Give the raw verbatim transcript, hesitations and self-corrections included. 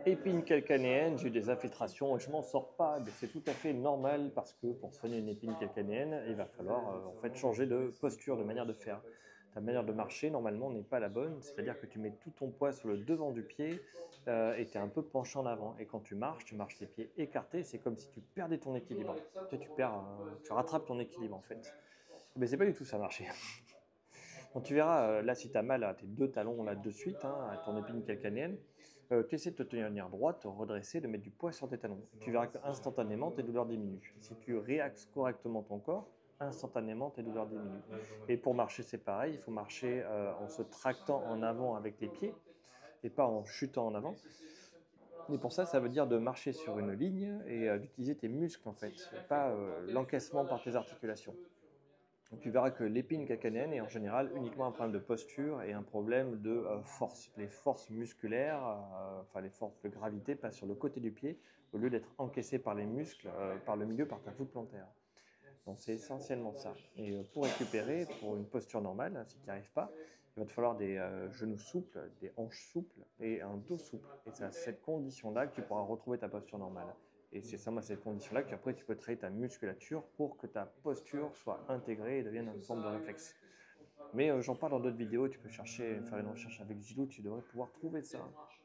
Épine calcanéenne, j'ai eu des infiltrations et je m'en sors pas. Mais c'est tout à fait normal parce que pour soigner une épine calcanéenne, il va falloir euh, en fait changer de posture, de manière de faire. Ta manière de marcher, normalement, n'est pas la bonne. C'est-à-dire que tu mets tout ton poids sur le devant du pied euh, et tu es un peu penché en avant. Et quand tu marches, tu marches les pieds écartés. C'est comme si tu perdais ton équilibre. Tu, sais, tu perds, euh, tu rattrapes ton équilibre en fait. Mais c'est pas du tout ça marcher. Donc tu verras, euh, là, si tu as mal à tes deux talons là de suite, hein, à ton épine calcanéenne, euh, tu essaies de te tenir droit, de te redresser, de mettre du poids sur tes talons. Tu verras qu'instantanément, tes douleurs diminuent. Si tu réaxes correctement ton corps, instantanément, tes douleurs diminuent. Et pour marcher, c'est pareil, il faut marcher euh, en se tractant en avant avec les pieds et pas en chutant en avant. Et pour ça, ça veut dire de marcher sur une ligne et euh, d'utiliser tes muscles en fait, pas euh, l'encaissement par tes articulations. Donc, tu verras que l'épine calcanéenne est en général uniquement un problème de posture et un problème de euh, force. Les forces musculaires, euh, enfin les forces de gravité passent sur le côté du pied au lieu d'être encaissées par les muscles, euh, par le milieu, par ta voûte plantaire. Donc c'est essentiellement ça. Et euh, pour récupérer, pour une posture normale, hein, si tu n'y arrives pas, il va te falloir des euh, genoux souples, des hanches souples et un dos souple. Et c'est à cette condition-là que tu pourras retrouver ta posture normale. Et c'est ça, moi, cette condition-là qu'après tu peux travailler ta musculature pour que ta posture soit intégrée et devienne une forme de réflexe. Mais euh, j'en parle dans d'autres vidéos, tu peux chercher, faire une recherche avec Gilou, tu devrais pouvoir trouver ça.